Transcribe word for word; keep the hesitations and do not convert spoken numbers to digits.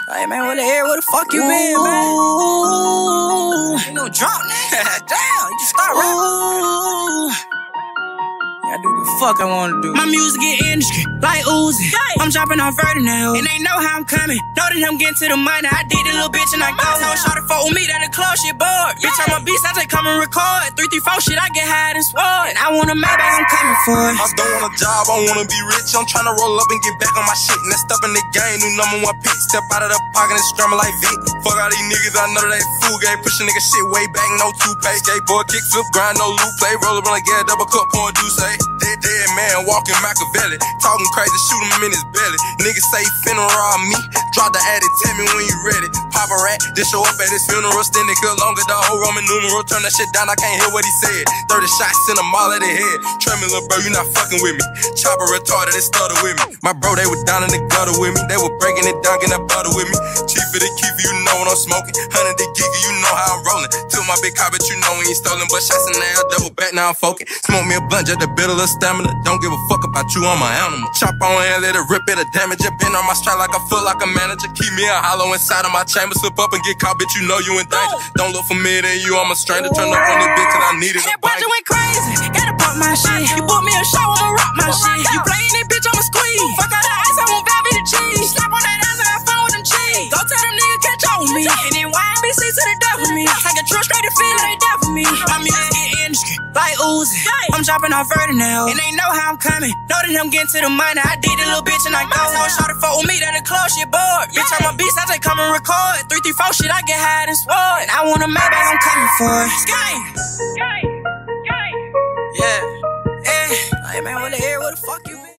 Hey man, what the hell? Where the fuck you been, man? Ain't no drop, nigga. Damn, you just start rapping. I do the fuck I wanna do. My music get industry, like Uzi. I'm dropping off Verdi now, and they know how I'm coming. Know that I'm getting to the money. I did a little bitch and I go. No shorty fuck with me, that the club shit bored. Bitch, I'm a beast, I just come and record. Three, three, four shit, I get high and swore. And I want a Maybach, I'm coming for it. I don't want a job, I wanna be rich. I'm tryna roll up and get back on my shit. Next up in the game, new number one pick. Step out of the pocket and scramble like Vic. Fuck all these niggas, I know that they fool game. Push a nigga shit way back, no toothpaste. Skateboard, kick, flip, grind, no loop play. Roll up on a gas, double cup, pour a Douce. Dead, dead man, walking Machiavelli. Talking crazy, shoot him in his belly. Niggas say finna rob me. Drop the addy, tell me when you ready. Pop a rat, then show up at his funeral. Stand it good longer, the whole Roman numeral. Turn that shit down, I can't hear what he said. thirty shots, send them all at the head. Tell me, little bro, you not fucking with me. Chopper retarded, they started with me. My bro, they were down in the gutter with me. They were breaking it down, getting that butter with me. Chief of the keeper, you know when I'm smoking. Hundred the giga, you know how I'm rolling. Took my big car, but you know when he stolen. But shots in the air, double back, now I'm focused. Smoke me a blunt, just to build a little stamina. Don't give a fuck about you, I'm an animal. Chop on and let it rip it, a damage. It been on my stride like I feel like a manager. Keep me a hollow inside of my chamber. Slip up and get caught, bitch, you know you in danger. Don't look for me, then you, I'm a stranger. Turn up on this bitch, cause I need it. That budget went crazy, gotta pop my shit. You book me a show, I'ma rock my shit. You playing it, bitch, I'ma squeeze. Fuck out the ice, I want Valby the cheese. Slap on that ass, I got fun with them cheese. Go tell them niggas catch up with me. And then Y M B C to the death with me. Take a trip straight to Philly, they death with me. My music get industry, like Uzi. I'm dropping off Verdi now, and they know how I'm coming. Know that I'm getting to the money. I did a little bitch and I go. No shorty fuck with me, that the club shit bored. Bitch, I'm a beast, I just come and record. Three, three, four shit, I get high and swore. And I want a Maybach, I'm coming for it. Skate, skate, skate. Yeah, yeah. Hey man, what the hell? What the fuck you?